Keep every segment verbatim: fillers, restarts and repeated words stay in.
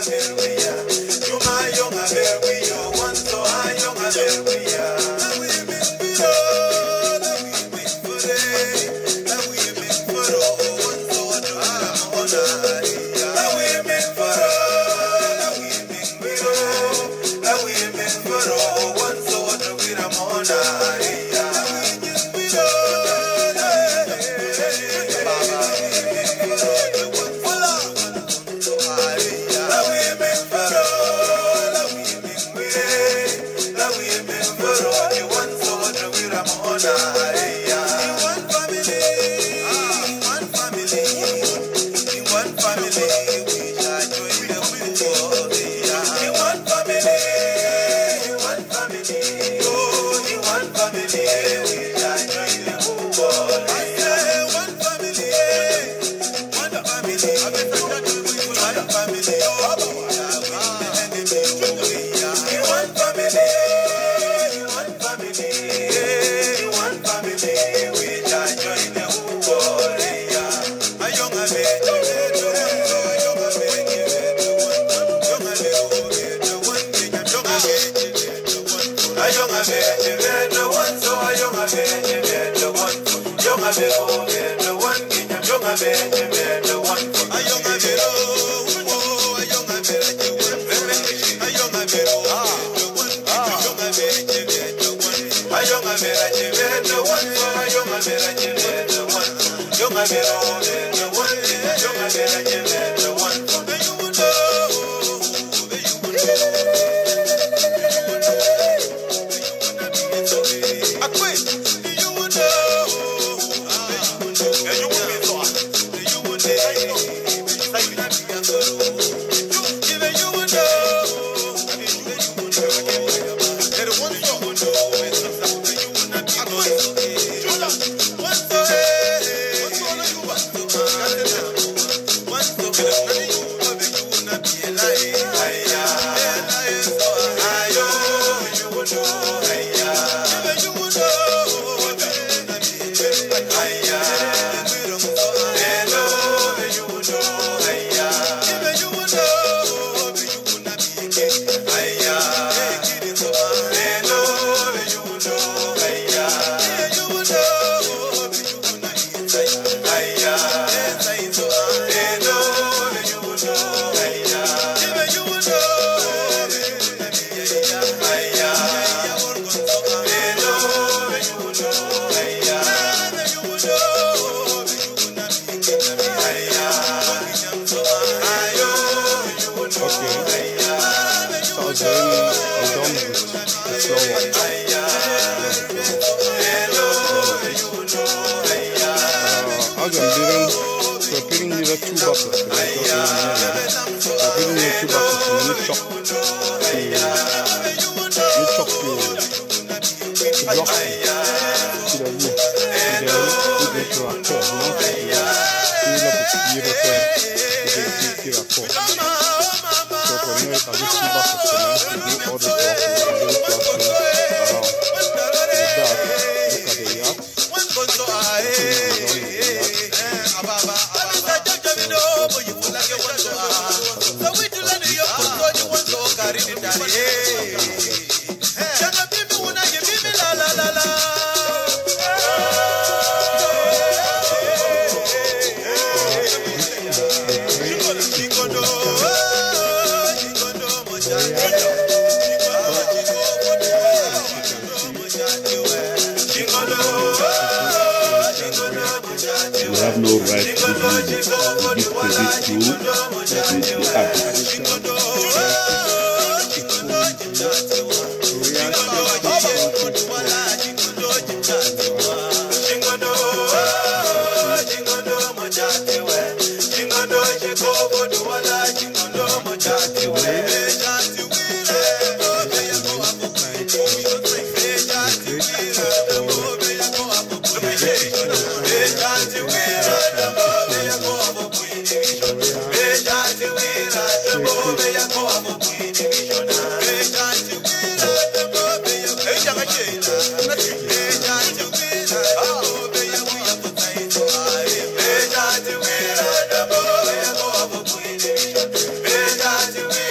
Beja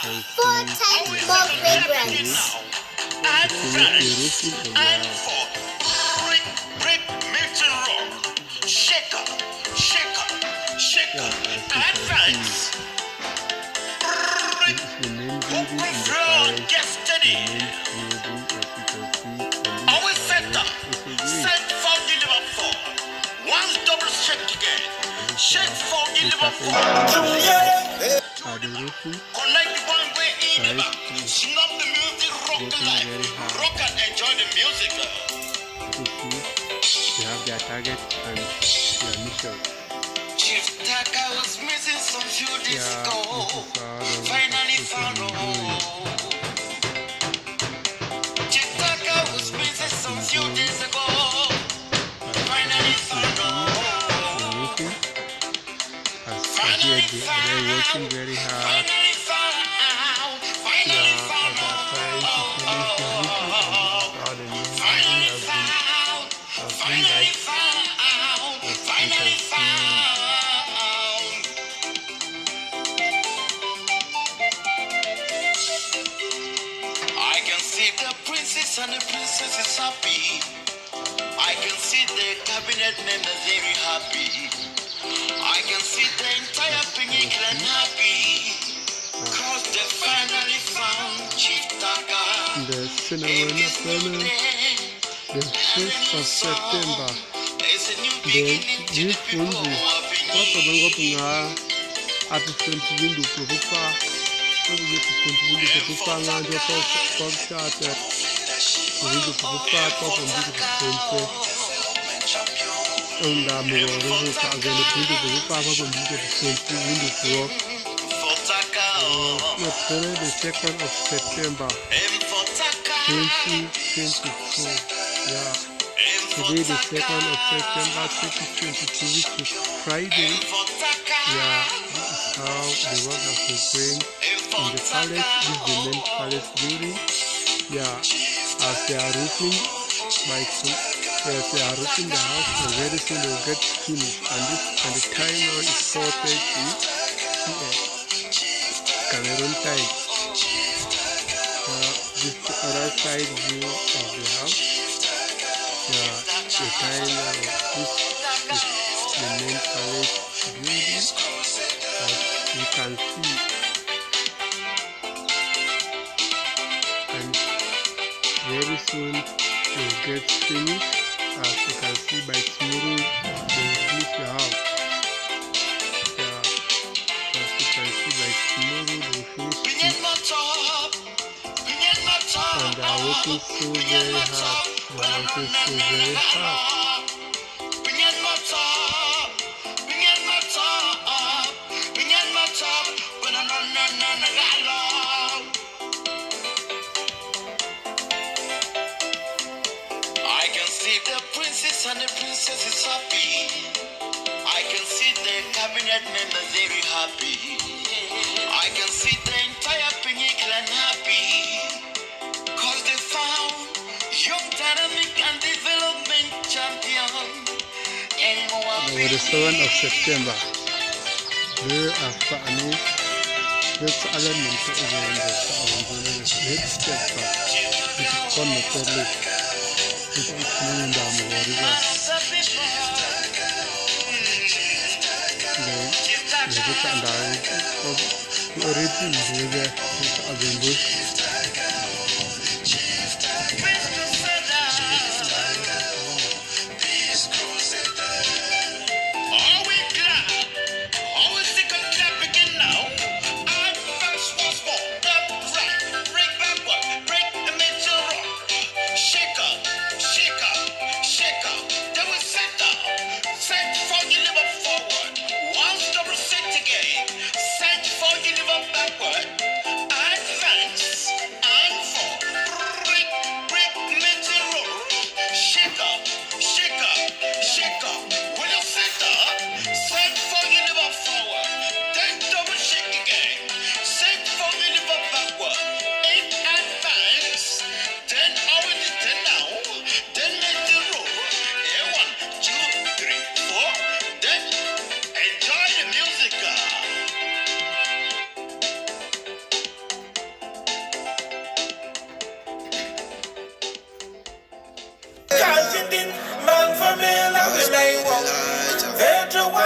can Four see times yeah, more the fragrance. roof, the roof, the roofing of the And house. for brick, brick, melting rock, shaker, shaker, shaker, Yeah, as you can advance, see, brick, this is the main building open in the floor, palace. The destiny, main building, as you can see, and always these are set the up, S A G. set for deliver for, once double shake again, shake for The deliver for, carpentry of the house to are the the back, roofing connect one way in the tries back, to snap the music, rock the working life, very hard. rock and enjoy the music. You see, they have their target and their mission. Chief Taka was missing some few days Yeah, ago. this is how the Finally roof found has a been doing. home. Chief Taka How was the roof missing has some been few doing. days ago. As Finally others can found a see, the home. roofing has Finally appeared. They are found. working very hard. Finally found. Finally Yeah, found. as they are trying to finish the roofing, and this is how the main building Finally has been found. has been Finally like. found. As you Finally can see, found. I can see the princess and the princess is happy. I can see the cabinet members very happy. I can see the entire Peninsula happy. Cause they finally found Chief Taka. the In cinnamon this new planner, day, the fifth of September. it's a new The beginning to the people gifunzi of kwapho Benin. bengopunga ati twenty window kurupa kuye twenty window kurupa nganje ko ko chata window kurupa ko window kurupa unda moro ro ka gele window kurupa ko window kurupa window kurupa For Taka, yesterday the second of September M for Taka, twenty twenty-two. Yeah, M for today the Taka, second of September twenty twenty-two, which is Friday. M for Taka, Yeah, this is how the work has been going M for in the palace. This is the main Taka. palace building. Yeah, as they are roofing, by two, as they are roofing the house, and very soon they will get finished. And this and the time now is four thirty p m Cameroon time. Uh, this is the other side view of the house. Yeah, the time now. This is the main palace building. As you can see, and very soon it will get finished. As you can see, by tomorrow they will finish the house. Yeah, as you can see, by tomorrow they will finish Bring it, it not up, bring it not up. and they are working so very hard. They are working so very hard. Bring it not up, bring it not up, bring it not up. But no, no, no, no, no, no. I can see the princess and the princess is happy. I can see the cabinet members very happy. I can see the entire Peninsula happy. Cause they found young dynamic and development champion. And Over the seventh of September, they are planning. That's all I meant to say. Let's step back. It's connected. It's coming down the water. They get under it. Already, they are bush. Are we glad? Are we sick and clap again now? Advance once more. Left, right, break backward, break the middle rock. Shake up, shake up, shake up. Then we set up. Set for deliver forward. Once double set again. Set for deliver backward. Advance.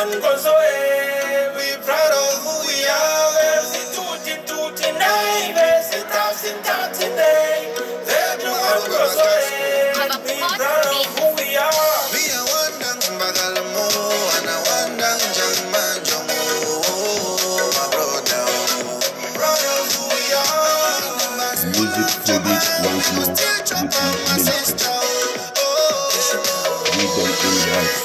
one goes away. We proud of who we are. Versi tutti tutti nei, versi thousand thousand day. Versi one goes away. We proud of who we are. We are one dang bagalmo, and a one dang jangman jongo, my brother. Proud of who we are. Music for this once more. This is Minister. We don't invite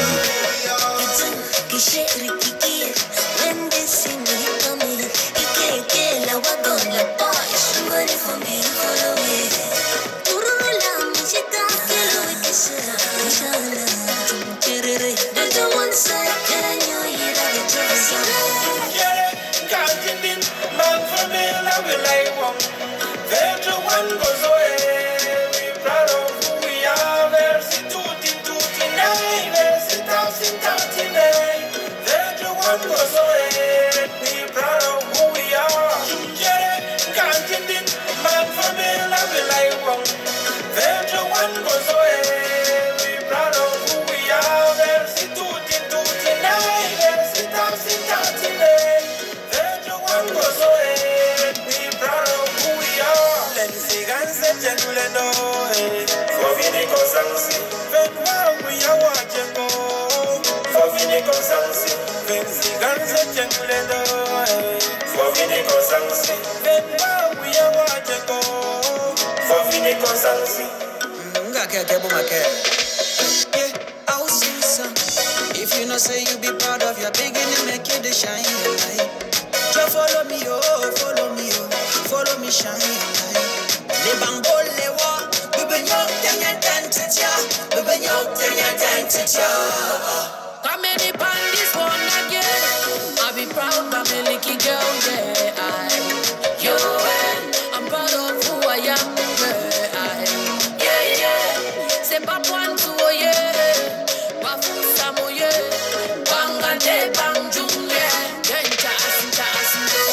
if you know say you be proud of your beginning, make you the shine light. Just follow me, oh, follow me, oh, follow me, shine light. Le bango le wa, bebe nyok tenya tenya, bebe nyok tenya tenya. Come any pan this one again. I be proud of my licky girl, yeah. I, you and I'm proud of who I am, yeah. I, yeah, yeah. C'est pas point tout, yeah. Pas fou samo, yeah. Banga de bangjung, yeah. Yeah, chas, chas,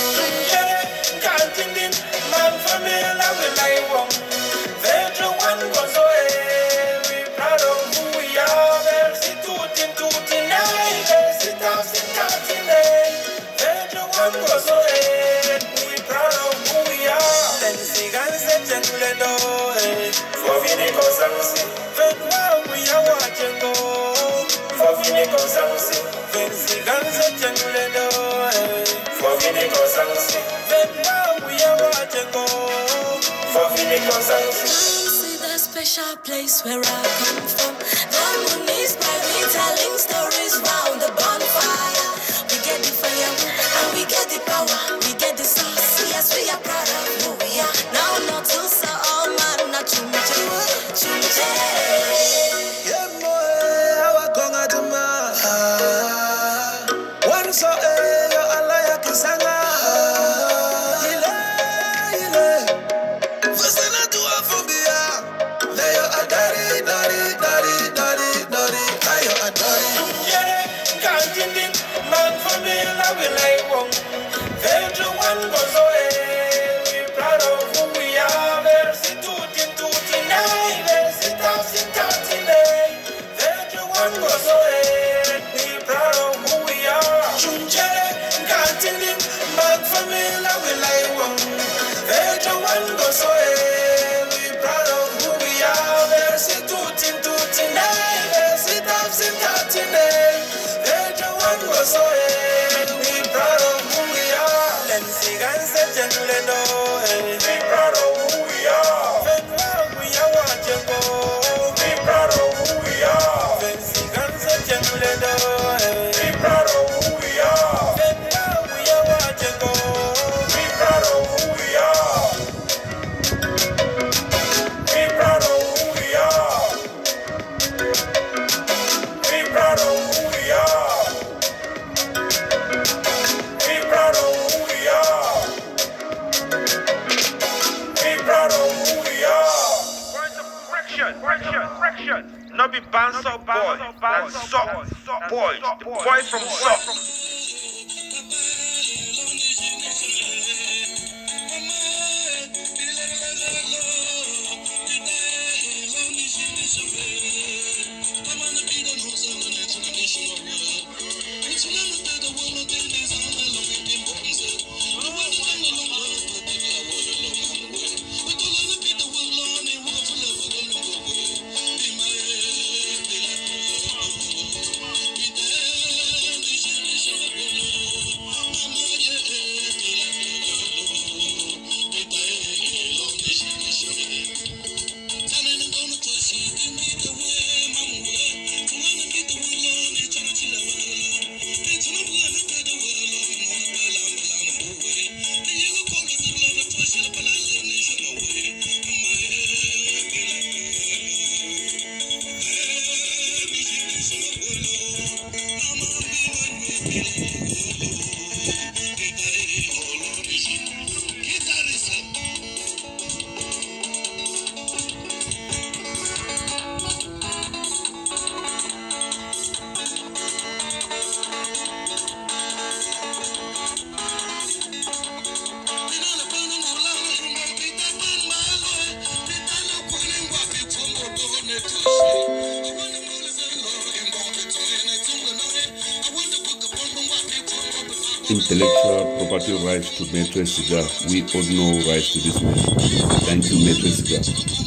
yeah. Can't in man for me, love it like one. Venture one goes away. We proud of who we are. Versi tutti tutti nei, versi thousand thousand nei. Venture one goes away. We proud of who we are. Then see guys that jungle do. For me go sansi. Ven wow we are watching go. For me go sansi. Ven see guys that jungle do. For me go sansi. Ven wow we are watching go. For me go sansi. The special place where I come from. The moon is by me telling stories round the bonfire. We get the fire and we get the power. We get the sauce. Yes, we are proud of who we are. Now not to say all man, not chumche, chumche. Yeah, boy, how I gonna do my one so eh, yo alaya kisanga. Ile, ile. Vosena tu afobia. Layo adari, dari, dari, dari, dari. Layo adari. Yeah, can't you man for me, love it like one. Venture one goes away. We proud of who we are. Versi tutti tutti nei, versi thousand thousand nei. Venture one goes away. We proud of who we are. Chunjere, can't you man for me, love it like one. Venture one goes away. We proud of who we are. Versi tutti tutti nei, versi thousand thousand nei. Venture one goes away. We proud of who we are. Then see guys that jungle do. We proud of who we are. Ven wow we are watching go. We proud of who we are. Then see guys that jungle do. We proud of who we are. Ven wow we are watching go. We proud of who we are. We proud of who we are. We proud of who we are. We proud of who we are. We proud of who we are. Words of correction, correction, correction. No be bouncer boy, and sock boy, the boy from sock. Intellectual property rights to Maître Siga. We all know rights to this man. Thank you, Maître Siga.